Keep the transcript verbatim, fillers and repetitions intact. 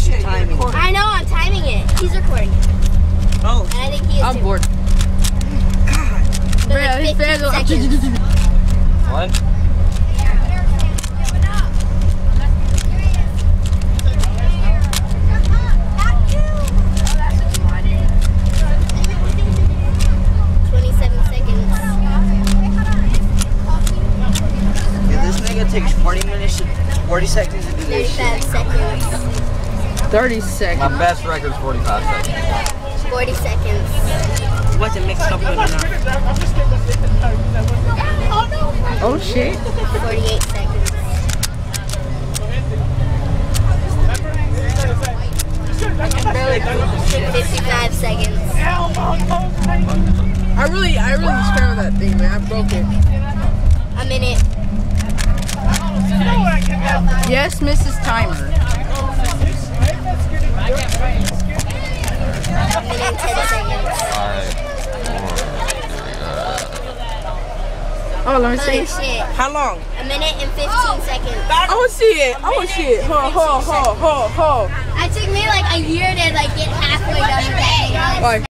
she's timing. I know, I'm timing it. He's recording it. Oh. And I think he is I'm too. bored. God. Bro, Like his fans are like, What? twenty-seven seconds. Yeah, this nigga takes forty minutes, to, forty seconds to do this shit. thirty-five seconds. thirty seconds. My best record is forty-five seconds. forty seconds. It wasn't mixed up good enough. Oh shit. forty-eight seconds. fifty-five seconds. I really, I really scrambled that thing, man. I broke it. A minute. Yes, Missus Timer. A minute and ten seconds. Oh, let me Holy see. shit. How long? A minute and fifteen seconds. I want to see it. I want to see it. Ho, ho, ho, ho, ho. It took me like a year to like get halfway done with that. Why?